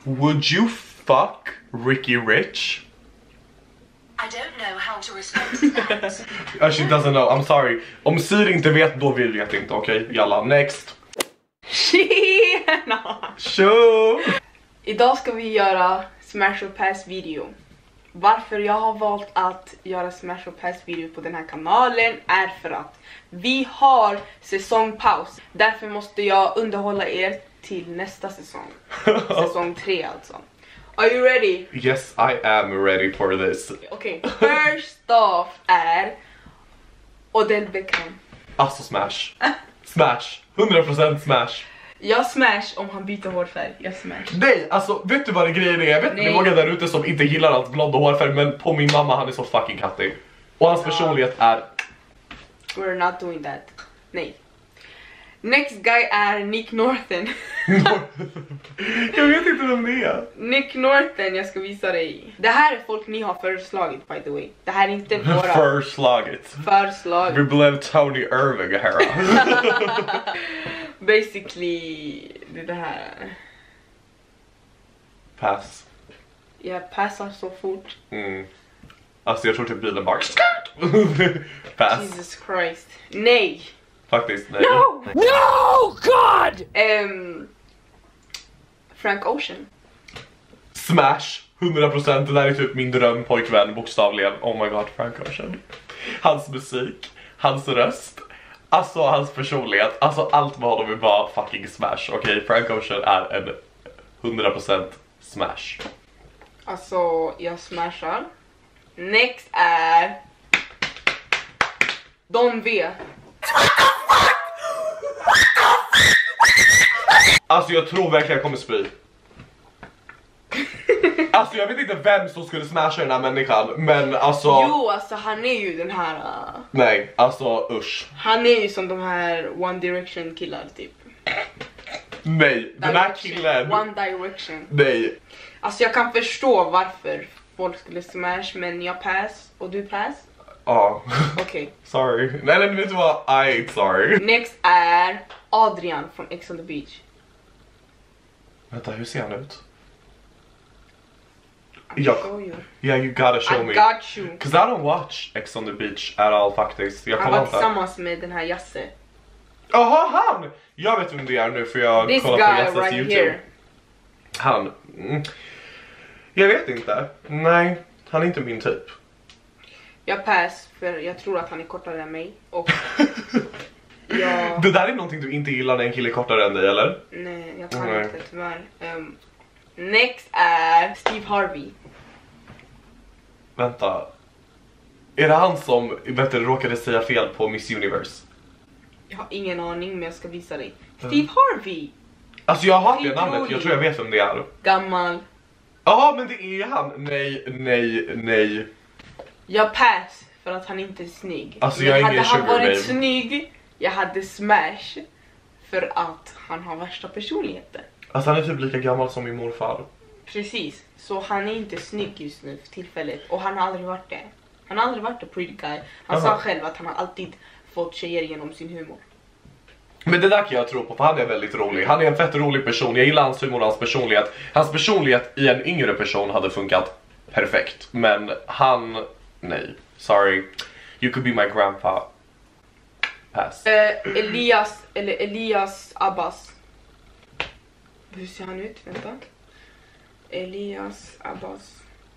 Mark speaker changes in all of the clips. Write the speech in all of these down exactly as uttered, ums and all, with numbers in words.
Speaker 1: Would you fuck Ricky Rich?
Speaker 2: I don't know how to respond to that.
Speaker 1: She doesn't know, I'm sorry. Om Siri inte vet, då vill jag inte, okej? Okay? Jalla, next.
Speaker 3: Tjena!
Speaker 1: Tjo!
Speaker 3: Idag ska vi göra Smash or Pass video. Varför jag har valt att göra Smash or Pass video på den här kanalen är för att vi har säsongpaus. Därför måste jag underhålla er till nästa säsong. Säsong tre alltså. Are you ready?
Speaker 1: Yes, I am ready for this.
Speaker 3: Okej, okay. First off är Odell Beckham.
Speaker 1: Alltså Smash. Smash. hundra procent Smash.
Speaker 3: Jag smash om han byter hårfärg. Jag smash.
Speaker 1: Nej, alltså vet du vad det grejen är? Jag vet inte många där ute som inte gillar hans blonda hårfärg, men på min mamma, han är så fucking kattig. Och hans personlighet är...
Speaker 3: We're not doing that. Nej. Next guy är Nick Norton.
Speaker 1: Jag vet inte vem det är.
Speaker 3: Nick Norton, jag ska visa dig. Det här är folk ni har föreslagit, by the way. Det här är inte våra...
Speaker 1: Förslaget.
Speaker 3: Förslaget.
Speaker 1: Vi blev Tony Irving här.
Speaker 3: Basically, det är det här.
Speaker 1: Pass.
Speaker 3: Jag passar så fort.
Speaker 1: Mm. Alltså jag tror typ bilen bara... Pass.
Speaker 3: Jesus Christ. Nej.
Speaker 1: Faktiskt, nej.
Speaker 3: No!
Speaker 1: Nej.
Speaker 3: No, God! Um, Frank Ocean.
Speaker 1: Smash. hundra procent. Det där är typ min drömpojkvän, bokstavligen. Oh my god, Frank Ocean. Hans musik, hans röst, alltså hans personlighet, alltså allt med honom är bara fucking smash. Okej, okay, Frank Ocean är en hundra procent smash.
Speaker 3: Alltså, jag smashar. Next är Don V.
Speaker 1: Alltså jag tror verkligen jag kommer spy. Alltså jag vet inte vem som skulle smasha den här människan, men alltså...
Speaker 3: Jo, alltså han är ju den här... Uh...
Speaker 1: Nej, alltså usch.
Speaker 3: Han är ju som de här One Direction killar typ.
Speaker 1: Nej,
Speaker 3: Direction.
Speaker 1: den här killen...
Speaker 3: One Direction.
Speaker 1: Nej.
Speaker 3: Alltså jag kan förstå varför folk skulle smash, men jag pass och du pass.
Speaker 1: Ja.
Speaker 3: Okej. Okay.
Speaker 1: Sorry. Nej, nej, vet du vad? I ain't sorry.
Speaker 3: Next är Adrian från Ex on the Beach.
Speaker 1: Vänta, hur ser han ut? Jag,
Speaker 3: you.
Speaker 1: yeah, you gotta show
Speaker 3: I
Speaker 1: me.
Speaker 3: got you.
Speaker 1: Cause I don't watch Ex on the Beach at all faktiskt. Jag
Speaker 3: han
Speaker 1: kollar
Speaker 3: var
Speaker 1: inte.
Speaker 3: tillsammans med den här Jasse.
Speaker 1: Jaha, han! Jag vet vem det är nu för jag
Speaker 3: This
Speaker 1: kollar på Jasses
Speaker 3: right
Speaker 1: YouTube.
Speaker 3: Here.
Speaker 1: Han... Mm, jag vet inte. Nej, han är inte min typ.
Speaker 3: Jag pass för jag tror att han är kortare än mig. Och jag...
Speaker 1: Det där är någonting du inte gillar när en kille är kortare än dig, eller?
Speaker 3: Nej, jag kan
Speaker 1: Nej.
Speaker 3: inte tyvärr. Um, next är Steve Harvey.
Speaker 1: Vänta. Är det han som vet du, råkade säga fel på Miss Universe?
Speaker 3: Jag har ingen aning, men jag ska visa dig. Steve Harvey!
Speaker 1: Alltså jag har hört det
Speaker 3: Steve
Speaker 1: namnet,
Speaker 3: Harvey.
Speaker 1: jag tror jag vet vem det är.
Speaker 3: Gammal.
Speaker 1: Jaha, men det är han. Nej, nej, nej.
Speaker 3: Jag pass för att han inte är snygg.
Speaker 1: Alltså,
Speaker 3: men
Speaker 1: jag är
Speaker 3: hade
Speaker 1: ingen
Speaker 3: han
Speaker 1: sugar
Speaker 3: varit
Speaker 1: babe.
Speaker 3: snygg, jag hade smash. För att han har värsta personligheten.
Speaker 1: Alltså han är typ lika gammal som min morfar.
Speaker 3: Precis, så han är inte snygg just nu för tillfället. Och han har aldrig varit det. Han har aldrig varit a pretty guy. Han
Speaker 1: Aha.
Speaker 3: sa själv att han har alltid fått tjejer genom sin humor.
Speaker 1: Men det där kan jag tro på, för han är väldigt rolig. Han är en fett rolig person, jag gillar hans humor och hans personlighet. Hans personlighet i en yngre person hade funkat perfekt. Men han, nej, sorry. You could be my grandpa. Pass.
Speaker 3: Eh, Elias, eller Elias Abbas. Hur ser han ut? Vänta. Elias Abbas.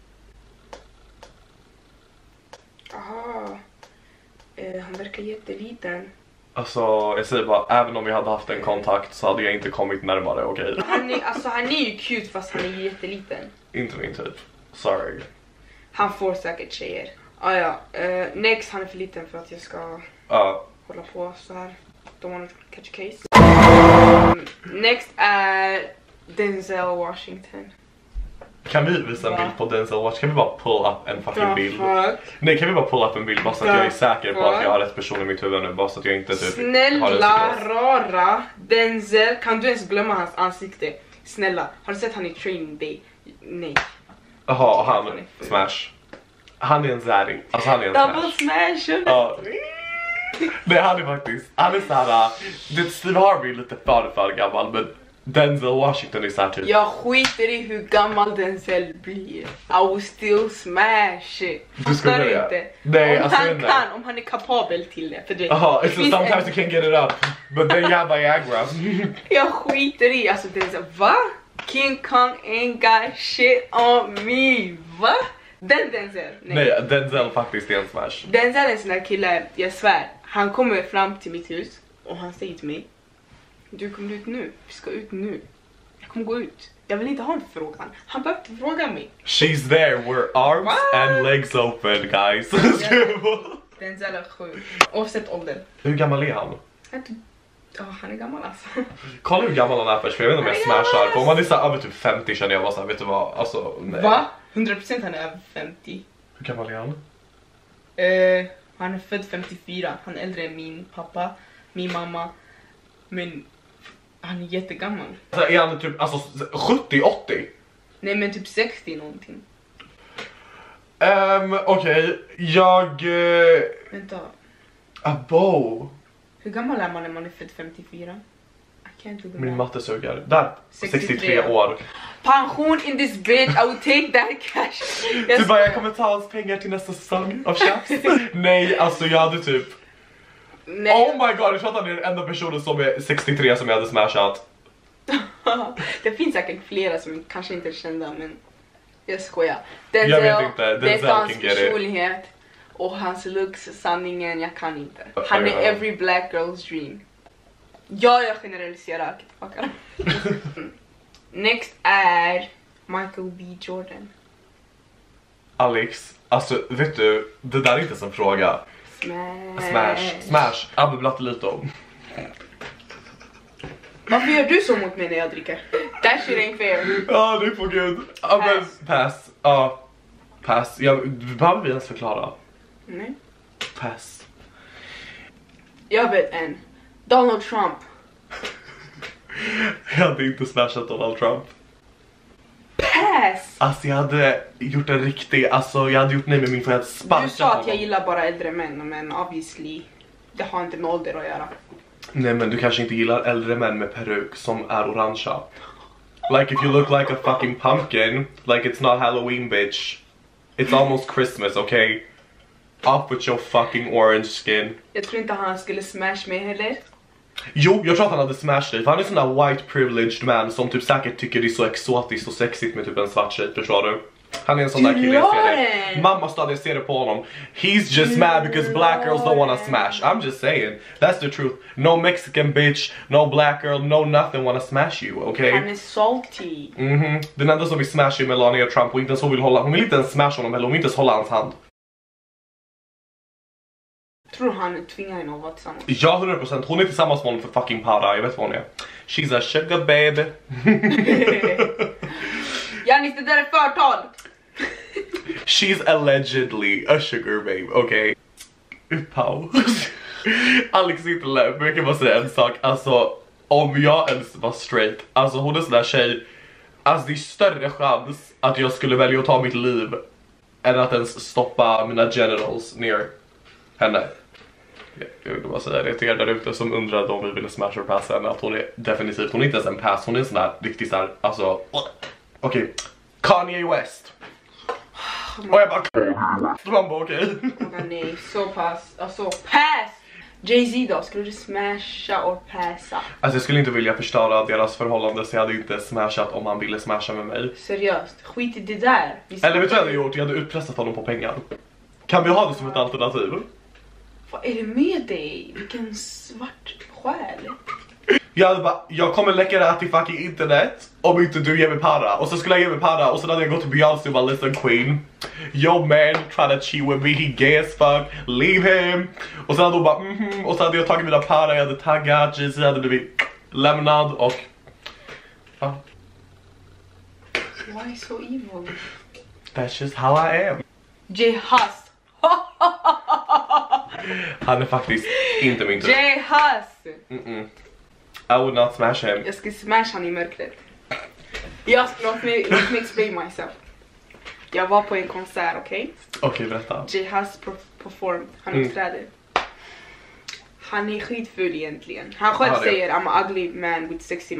Speaker 3: Aha. Eh, han verkar jätteliten.
Speaker 1: Alltså, jag säger bara, även om jag hade haft en kontakt så hade jag inte kommit närmare, okej? Okay?
Speaker 3: Han är, alltså han är ju cute fast han är jätteliten.
Speaker 1: Inte min typ. Sorry.
Speaker 3: Han får säkert tjejer. Ah, ja. Uh, next, han är för liten för att jag ska
Speaker 1: Ja.
Speaker 3: hålla på så här. Don't wanna catch a case. Um, next är Denzel Washington.
Speaker 1: Kan vi visa en
Speaker 3: Va?
Speaker 1: bild på Denzel Washington? Kan vi bara pull up en fucking
Speaker 3: The
Speaker 1: bild?
Speaker 3: fuck?
Speaker 1: Nej, kan vi bara pull up en bild bara så att
Speaker 3: The
Speaker 1: jag är säker på att
Speaker 3: fuck?
Speaker 1: jag har rätt person i mitt huvud nu, bara så att jag inte typ har en
Speaker 3: Snälla
Speaker 1: psykos.
Speaker 3: rara Denzel, kan du ens glömma hans ansikte? Snälla, har du sett han i Training Day? Nej.
Speaker 1: Jaha, han,
Speaker 3: Han är ful.
Speaker 1: smash. Han är en zäring, alltså han är en
Speaker 3: Double
Speaker 1: smash.
Speaker 3: smash!
Speaker 1: Ja. Nej, han är faktiskt, han är såhär, det Steve Harvey är lite för för gammal, men Denzel Washington är såhär typ.
Speaker 3: Jag skiter i hur gammal Denzel blir. I will still smash it.
Speaker 1: Du skulle det?
Speaker 3: Inte.
Speaker 1: Nej,
Speaker 3: om
Speaker 1: alltså,
Speaker 3: han
Speaker 1: nej.
Speaker 3: kan, om han är kapabel till det. För det
Speaker 1: Jaha,
Speaker 3: det
Speaker 1: it's
Speaker 3: finns
Speaker 1: sometimes
Speaker 3: en-
Speaker 1: you can't get it up. But then you have Viagra.
Speaker 3: Jag skiter i, alltså Denzel, va? King Kong ain't got shit on me, va? Den Denzel, nej.
Speaker 1: Nej, Denzel faktiskt är en smash.
Speaker 3: Denzel är en sån där kille, jag svär. Han kommer fram till mitt hus och han säger till mig: du kommer ut nu, vi ska ut nu. Jag kommer gå ut. Jag vill inte ha en frågan. Han behöver inte fråga mig.
Speaker 1: She's there, we're arms
Speaker 3: What?
Speaker 1: and legs open, guys.
Speaker 3: Denzel är sjuk. Oavsett ålder.
Speaker 1: Hur gammal är han?
Speaker 3: Jag tror- Ja, han är gammal alltså.
Speaker 1: Kolla hur gammal han är först, för jag vet inte om jag
Speaker 3: Han är
Speaker 1: smashar.
Speaker 3: gammal.
Speaker 1: För om han är så här över typ femtio känner jag bara såhär, vet du vad? Alltså, nej.
Speaker 3: Va? hundra procent han är över femtio.
Speaker 1: Hur gammal är han?
Speaker 3: Eh, han är född femtiofyra. Han är äldre än min pappa, min mamma. Men han är jättegammal.
Speaker 1: Alltså, är han typ alltså, sjuttio åttio?
Speaker 3: Nej men typ sextio någonting.
Speaker 1: Um, Okej, jag... Uh,
Speaker 3: Vänta,
Speaker 1: abo.
Speaker 3: hur gammal är man när man är född femtiofyra? I can't do the
Speaker 1: Min
Speaker 3: math.
Speaker 1: matte suger. Där,
Speaker 3: sextiotre.
Speaker 1: sextiotre år.
Speaker 3: Pension in this bitch, I will take that cash.
Speaker 1: Du bara, jag kommer ta hans pengar till nästa säsong av Chaps. Nej, alltså jag hade typ...
Speaker 3: Nej.
Speaker 1: Oh my god, jag tror att han är den enda personen som är sextiotre som jag hade smashat.
Speaker 3: Det finns säkert flera som kanske inte är kända, men jag skojar.
Speaker 1: Jag vet inte,
Speaker 3: det är
Speaker 1: Denzel
Speaker 3: för hans
Speaker 1: can get it.
Speaker 3: personlighet och hans looks, sanningen, jag kan inte. Han är
Speaker 1: Ja.
Speaker 3: every black girl's dream. Ja, jag generaliserar. Fuckar. Next är Michael B. Jordan.
Speaker 1: Alex, alltså vet du, det där är inte en fråga.
Speaker 3: Smash.
Speaker 1: Smash, smash, Abbe Blattelito.
Speaker 3: Varför gör du så mot mig när jag dricker? That shit ain't fair.
Speaker 1: Ja, det är på gud. Ja, men
Speaker 3: Pass.
Speaker 1: pass. Ja, pass. Jag, behöver vi ens förklara?
Speaker 3: Nej.
Speaker 1: Pass.
Speaker 3: Jag vet en. Donald Trump.
Speaker 1: Jag hade inte smashat Donald Trump.
Speaker 3: Pass!
Speaker 1: Alltså jag hade gjort en riktig, alltså jag hade gjort nej med min för jag hade sparkat
Speaker 3: Du sa att jag
Speaker 1: honom.
Speaker 3: gillar bara äldre män, men obviously det har inte med ålder att göra.
Speaker 1: Nej men du kanske inte gillar äldre män med peruk som är orangea. Like if you look like a fucking pumpkin, like it's not Halloween bitch. It's almost Christmas, okay? Off with your fucking orange skin.
Speaker 3: Jag tror inte han skulle smash mig heller.
Speaker 1: Jo, jag tror att han hade smashed dig, för han är en sån där white privileged man som typ säkert tycker det är så exotiskt och sexigt med typ en svart tjej, förstår du? Han är en sån där kille, jag ser det.
Speaker 3: Lauren!
Speaker 1: Mamma stod jag ser det på honom. He's just mad because black girls don't wanna smash. I'm just saying, that's the truth. No Mexican bitch, no black girl, no nothing wanna smash you, okay?
Speaker 3: Han är salty.
Speaker 1: Mhm. Den enda som vill smash är Melania Trump och inte ens hon vill hålla, hon vill inte ens smash honom eller hon vill inte ens hålla hans hand.
Speaker 3: Tror han tvingar henne att vara tillsammans.
Speaker 1: Ja, hundra procent. Hon är tillsammans med honom för fucking para, jag vet vad hon är. She's a sugar baby.
Speaker 3: Janis, det där är förtal!
Speaker 1: She's allegedly a sugar babe, okay? Pow. Alex är inte lätt, men jag kan bara säga en sak. Alltså, om jag ens var straight, alltså hon är sån där tjej. Alltså det är större chans att jag skulle välja att ta mitt liv än att ens stoppa mina genitals ner henne. Jag vill bara säga det till er där ute som undrade om vi ville smash or pass henne, att hon är definitivt, hon är inte ens en pass, hon är en sån där riktigt såhär, alltså, okej, okay. Kanye West. Och jag bara, man bara okej.
Speaker 3: Okay. Nej, så pass. Alltså, pass! Jay-Z då, skulle du smasha och passa?
Speaker 1: Alltså jag skulle inte vilja förstöra deras förhållande, så jag hade inte smashat om han ville smasha med mig.
Speaker 3: Seriöst, skit i det där. Vi
Speaker 1: Eller vet du vad jag hade gjort? Jag hade utpressat honom på pengar. Kan vi ha det som ett alternativ?
Speaker 3: Vad är det med dig? Vilken svart själ.
Speaker 1: Jag hade bara, jag kommer läcka det här till fucking internet om inte du ger mig para. Och så skulle jag ge mig para och så hade jag gått till Beyoncé och bara, listen queen, yo man try to cheat with me, he gay as fuck, leave him. Och så hade hon bara mhm, och så hade jag tagit mina para, jag hade taggat, Jay-Z hade blivit lämnad och ja.
Speaker 3: Why so evil?
Speaker 1: That's just how I am.
Speaker 3: J-Hus.
Speaker 1: Han är faktiskt inte min typ.
Speaker 3: J-Hus.
Speaker 1: Mm-mm. I would not smash him.
Speaker 3: Jag ska smash han i mörkret. Jag ska, låt mig, låt mig explain myself. Jag var på en konsert, okej?
Speaker 1: Okej, okay, berätta.
Speaker 3: J-Hus performed, han
Speaker 1: Mm.
Speaker 3: uppträder. Han är skitfull egentligen. Han själv
Speaker 1: Ah, det.
Speaker 3: säger I'm an ugly man with sexy money.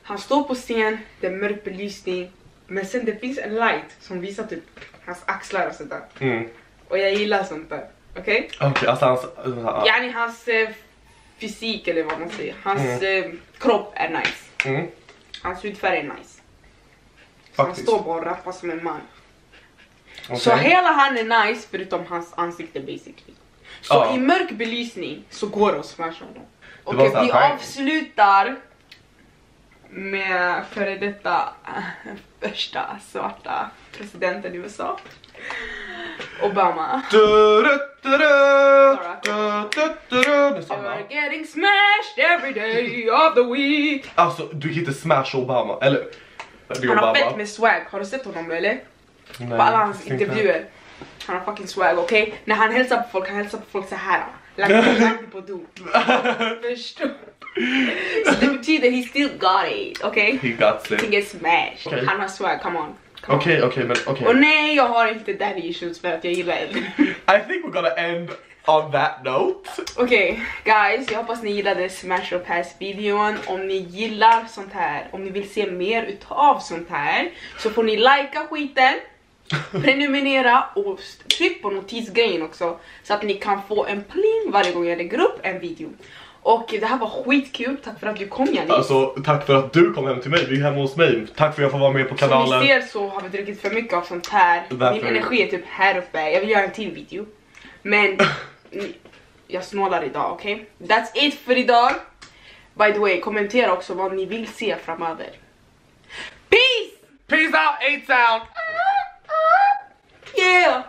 Speaker 3: Han står på scen, det är mörk belysning. Men sen det finns en light som visar typ hans axlar och sånt där.
Speaker 1: Mm.
Speaker 3: Och jag gillar sånt där. Okej?
Speaker 1: Okej, okay, alltså hans... Uh,
Speaker 3: yani hans eh, fysik eller vad man säger. Hans mm. eh, kropp är nice.
Speaker 1: Mm.
Speaker 3: Hans hudfärg är nice. Så han står bara och rappar som en man.
Speaker 1: Okay.
Speaker 3: Så hela han är nice förutom hans ansikte basically. Så oh. i mörk belysning så går det att smasha honom. Okej, okay, vi avslutar med före detta äh, första svarta presidenten i U S A. Obama.
Speaker 1: Du, du, du, du, du, du, du, du.
Speaker 3: You're getting smashed every day of the week.
Speaker 1: Alltså, du kan inte smash Obama, eller?
Speaker 3: Han har Obama. Fett med swag, har du sett honom eller? Nej, på alla hans intervjuer. Han har fucking swag, okej? Okay? När han hälsar på folk, han hälsar på folk så här. Lagt på do. Förstår. Så det betyder he still got it, okej?
Speaker 1: Okay? He got it.
Speaker 3: To get smashed. Okay. Han har swag, come on.
Speaker 1: Okej, okej, okay, men okej. Okay.
Speaker 3: Och nej, jag har inte daddy issues för att jag gillar det.
Speaker 1: I think we're gonna end on that note.
Speaker 3: Okej, okay, guys, jag hoppas ni gillade Smash or Pass videon. Om ni gillar sånt här, om ni vill se mer utav sånt här, så får ni likea skiten, prenumerera och tryck på notisgrejen också, så att ni kan få en pling varje gång jag lägger upp en video. Och det här var skitkul, tack för att du kom, Janis.
Speaker 1: Alltså, tack för att du kom hem till mig, vi är hemma hos mig. Tack för att jag får vara med på kanalen.
Speaker 3: Som ni ser så har vi druckit för mycket av sånt här. Därför... Min energi är typ här uppe, jag vill göra en till video. Men jag snålar idag, okej? Okay? That's it för idag. By the way, kommentera också vad ni vill se framöver. Peace!
Speaker 1: Peace out, A-Town!
Speaker 3: Yeah!